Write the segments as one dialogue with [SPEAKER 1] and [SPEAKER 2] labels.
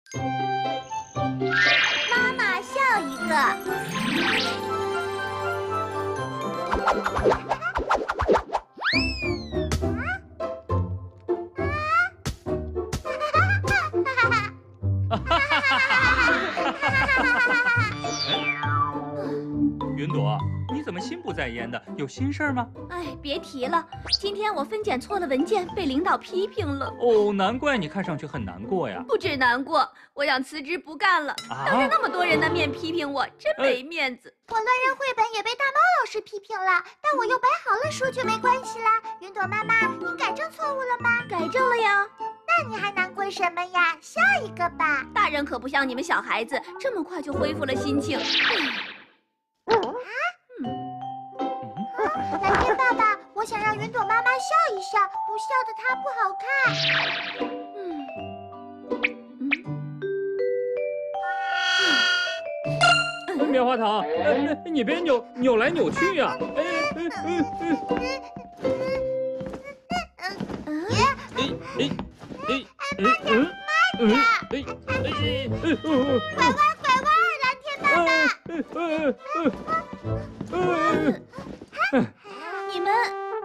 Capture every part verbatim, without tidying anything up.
[SPEAKER 1] 妈妈笑一个。
[SPEAKER 2] 云朵，你怎么心不在焉的？有心事儿吗？
[SPEAKER 1] 哎，别提了，今天我分拣错了文件，被领导批评了。
[SPEAKER 2] 哦，难怪你看上去很难过呀。
[SPEAKER 1] 不止难过，我想辞职不干了。
[SPEAKER 2] 啊、
[SPEAKER 1] 当着那么多人的面批评我，真没面子。
[SPEAKER 3] 我乱认绘本也被大猫老师批评了，但我又摆好了书，就没关系啦。云朵妈妈，你改正错误了吗？
[SPEAKER 1] 改正了呀。
[SPEAKER 3] 那你还难过什么呀？笑一个吧。
[SPEAKER 1] 大人可不像你们小孩子，这么快就恢复了心情。
[SPEAKER 3] 啊？嗯。蓝天爸爸，我想让云朵妈妈笑一笑，不笑的她不好看。
[SPEAKER 1] 嗯。
[SPEAKER 2] 嗯。棉花糖，哎，你别扭扭来扭去呀！哎哎哎哎哎哎嗯嗯哎哎哎
[SPEAKER 3] 拐弯拐弯，蓝天爸
[SPEAKER 1] 爸。你们。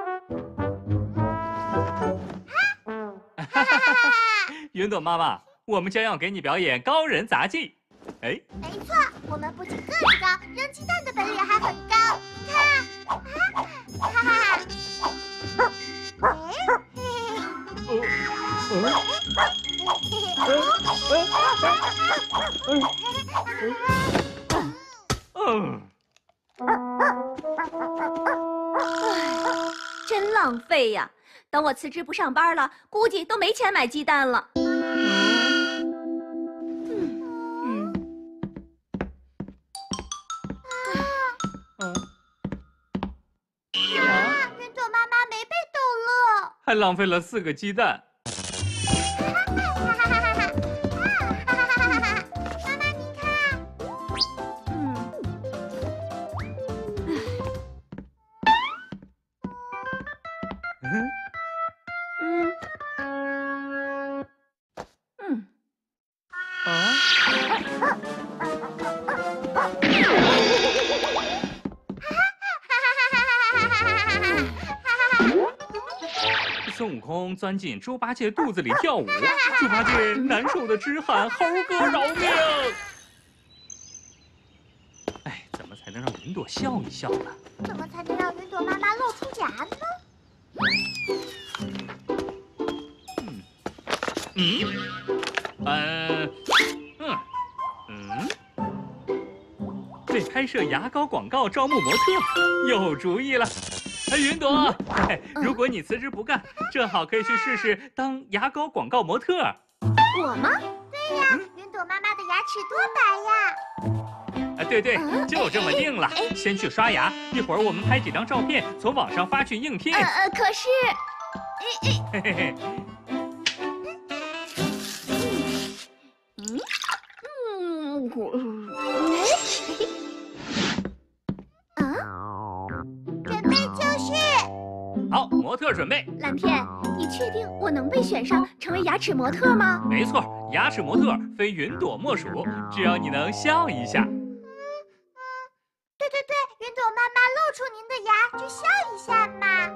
[SPEAKER 2] 云朵妈妈，我们将要给你表演高人杂技。哎，
[SPEAKER 3] 没错，我们不仅个子高，扔鸡蛋的本领还很高。你看，啊，哈哈哈！哎，嘿嘿
[SPEAKER 2] 嗯，
[SPEAKER 1] 真浪费呀！等我辞职不上班了，估计都没钱买鸡蛋了。
[SPEAKER 2] 还浪费了四个鸡蛋。
[SPEAKER 3] 妈妈，你看，
[SPEAKER 1] 嗯，
[SPEAKER 2] 嗯
[SPEAKER 1] 嗯嗯
[SPEAKER 2] 啊！孙悟空钻进猪八戒肚子里跳舞，猪八戒难受的直喊：“猴哥饶命！”哎，怎么才能让云朵笑一笑呢？
[SPEAKER 3] 怎么才能让云朵妈妈露出牙呢？
[SPEAKER 2] 嗯嗯呃嗯嗯，为拍摄牙膏广告招募模特，有主意了。哎，云朵，哎，如果你辞职不干，正好可以去试试当牙膏广告模特。
[SPEAKER 1] 我吗？
[SPEAKER 3] 对呀，云朵妈妈的牙齿多白呀！
[SPEAKER 2] 啊，对对，就这么定了。先去刷牙，一会儿我们拍几张照片，从网上发去应聘。
[SPEAKER 1] 呃呃，可是，
[SPEAKER 2] 嘿嘿嘿。
[SPEAKER 1] 嗯嗯嗯。
[SPEAKER 2] 好，模特准备。
[SPEAKER 1] 蓝天，你确定我能被选上成为牙齿模特吗？
[SPEAKER 2] 没错，牙齿模特非云朵莫属，只要你能笑一下。
[SPEAKER 3] 嗯嗯，对对对，云朵妈妈露出您的牙，就笑一下嘛。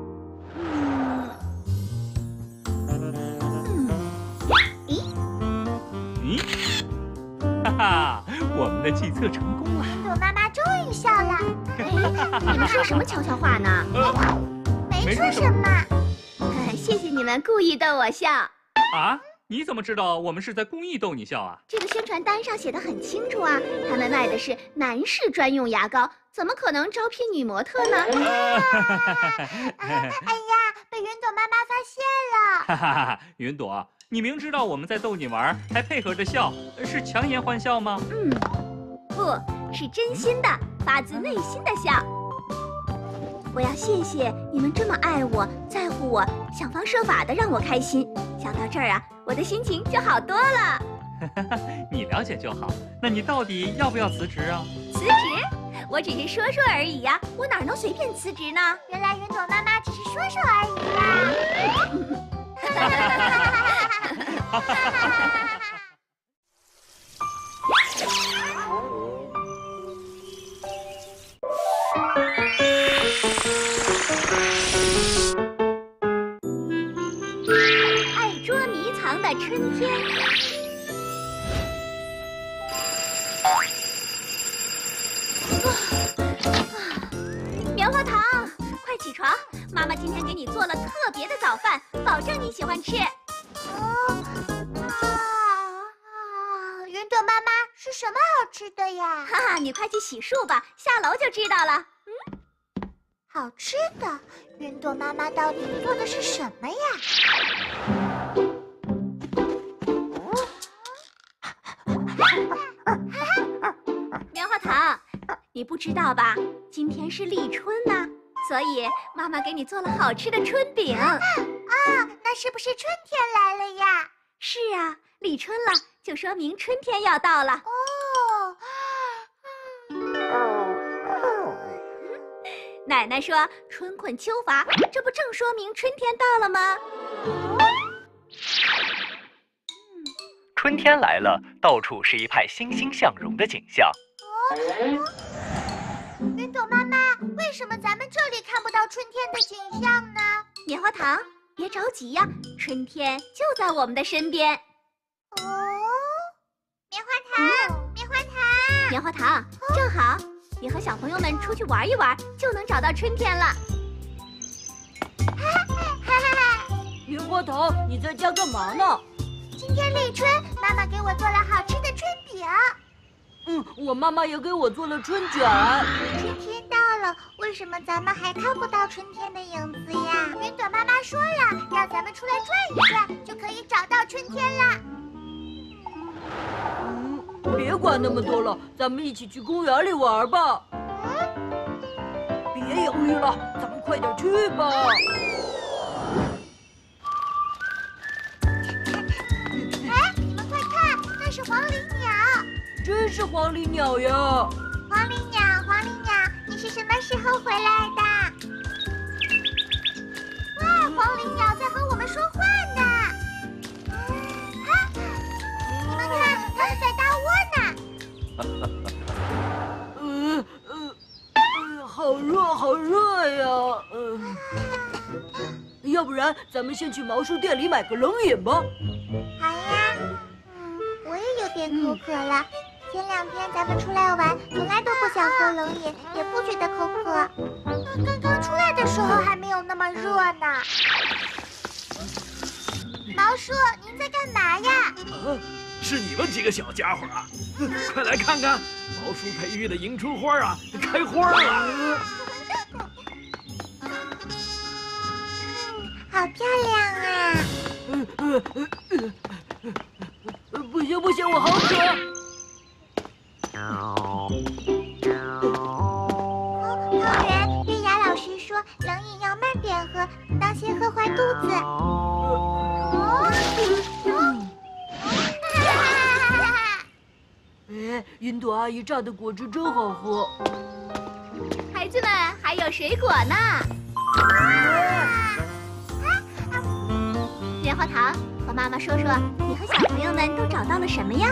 [SPEAKER 1] 嗯嗯，
[SPEAKER 2] 咦咦，哈哈，我们的计策成功了。
[SPEAKER 3] 云朵妈妈终于笑了。
[SPEAKER 1] 哎，你们说什么悄悄话呢？
[SPEAKER 2] 呃
[SPEAKER 3] 没说什么。
[SPEAKER 1] 谢谢你们故意逗我笑。
[SPEAKER 2] 啊？你怎么知道我们是在故意逗你笑啊？
[SPEAKER 1] 这个宣传单上写的很清楚啊，他们卖的是男士专用牙膏，怎么可能招聘女模特呢？
[SPEAKER 3] 哎呀，被云朵妈妈发现了！
[SPEAKER 2] 哈哈哈，云朵，你明知道我们在逗你玩，还配合着笑，是强颜欢笑吗？
[SPEAKER 1] 嗯，不是真心的，发自内心的笑。我要谢谢你们这么爱我、在乎我，想方设法的让我开心。想到这儿啊，我的心情就好多了。
[SPEAKER 2] 你了解就好。那你到底要不要辞职啊？
[SPEAKER 1] 辞职？我只是说说而已呀、啊，我哪能随便辞职呢？
[SPEAKER 3] 原来云朵妈妈只是说说而已呀、啊。
[SPEAKER 1] 的春天。棉花糖，快起床！妈妈今天给你做了特别的早饭，保证你喜欢吃。
[SPEAKER 3] 哦啊啊！云朵妈妈是什么好吃的呀？
[SPEAKER 1] 哈哈，你快去洗漱吧，下楼就知道了。嗯，
[SPEAKER 3] 好吃的，云朵妈妈到底做的是什么呀？
[SPEAKER 1] 棉花糖，你不知道吧？今天是立春呢，所以妈妈给你做了好吃的春饼。
[SPEAKER 3] 啊，那是不是春天来了呀？
[SPEAKER 1] 是啊，立春了，就说明春天要到了。
[SPEAKER 3] 哦，
[SPEAKER 1] 奶奶说春困秋乏，这不正说明春天到了吗？
[SPEAKER 4] 春天来了，到处是一派欣欣向荣的景象。
[SPEAKER 3] 云朵妈妈，为什么咱们这里看不到春天的景象呢？
[SPEAKER 1] 棉花糖，别着急呀，春天就在我们的身边。
[SPEAKER 3] 哦，棉花糖，棉花糖，
[SPEAKER 1] 棉花糖，正好，你和小朋友们出去玩一玩，就能找到春天了。
[SPEAKER 5] 棉花糖，你在家干嘛呢？
[SPEAKER 3] 今天立春，妈妈给我做了好吃的春饼。
[SPEAKER 5] 嗯，我妈妈也给我做了春卷。
[SPEAKER 3] 春天到了，为什么咱们还看不到春天的影子呀？云朵妈妈说了，让咱们出来转一转，就可以找到春天啦。
[SPEAKER 5] 嗯，别管那么多了，咱们一起去公园里玩吧。
[SPEAKER 3] 嗯，
[SPEAKER 5] 别犹豫了，咱们快点去吧。
[SPEAKER 3] 哎，你们快看，那是黄鹂鸟。
[SPEAKER 5] 真是黄鹂鸟呀！
[SPEAKER 3] 黄鹂鸟，黄鹂鸟，你是什么时候回来的？哇，黄鹂鸟在和我们说话呢。啊，你们看，它们在搭窝呢。
[SPEAKER 5] 呃呃呃，好热，好热呀！嗯、呃，要不然咱们先去毛叔店里买个冷饮吧。
[SPEAKER 3] 好呀。嗯，我也有点口渴了。前两天咱们出来玩，从来都不想喝冷饮，也不觉得口渴。那刚刚出来的时候还没有那么热呢。毛叔，您在干嘛呀？
[SPEAKER 6] 啊，是你们几个小家伙啊！快来看看，毛叔培育的迎春花啊，开花了。
[SPEAKER 3] 好漂亮啊！
[SPEAKER 5] 呃呃呃呃，不行不行，我好渴。
[SPEAKER 3] 哦，汤圆，月牙老师说冷饮要慢点喝，当心喝坏肚子。哦，
[SPEAKER 5] 哎，云朵阿姨榨的果汁真好喝。
[SPEAKER 1] 孩子们，还有水果呢。棉花糖，和妈妈说说，你和小朋友们都找到了什么呀？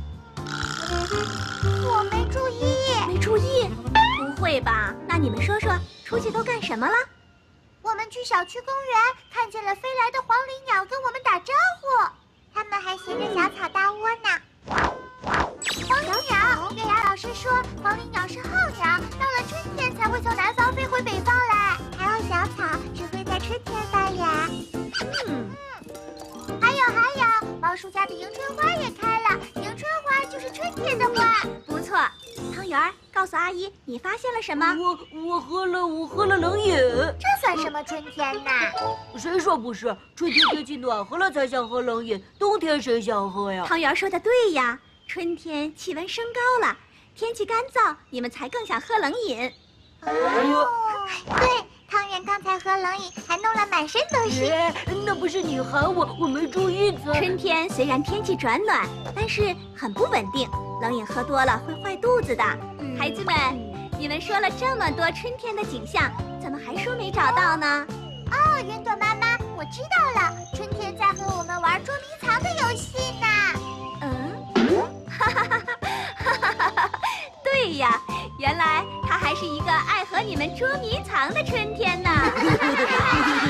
[SPEAKER 3] 我没注意，
[SPEAKER 1] 没注意？不会吧？那你们说说，出去都干什么了？
[SPEAKER 3] 我们去小区公园，看见了飞来的黄鹂鸟跟我们打招呼，它们还衔着小草搭窝呢。黄鹂鸟，月牙老师说，黄鹂鸟是候鸟，到了春天才会从南方飞回北方来。还有小草只会在春天发芽。
[SPEAKER 1] 嗯，
[SPEAKER 3] 还有还有，毛叔家的迎春花也开了，迎春花就是春天的花。
[SPEAKER 1] 不错。汤圆儿，告诉阿姨，你发现了什么？
[SPEAKER 5] 我我喝了我喝了冷饮。
[SPEAKER 3] 这算什么春天呢？
[SPEAKER 5] 谁说不是？春天天气暖和了才想喝冷饮，冬天谁想喝呀？
[SPEAKER 1] 汤圆儿说的对呀，春天气温升高了，天气干燥，你们才更想喝冷饮。
[SPEAKER 3] 哦，对，汤圆刚才喝冷饮，还弄了满身都是。
[SPEAKER 5] 哎，那不是你喊我，我没注意才。
[SPEAKER 1] 春天虽然天气转暖，但是很不稳定，冷饮喝多了会坏肚子的。嗯、孩子们，你们说了这么多春天的景象，怎么还说没找到呢？
[SPEAKER 3] 哦，云朵妈妈，我知道了，春天在和我们玩捉迷藏的游戏呢。
[SPEAKER 1] 嗯，哈哈哈哈哈哈！对呀，原来它还是一个爱和你们捉迷藏的春天呢。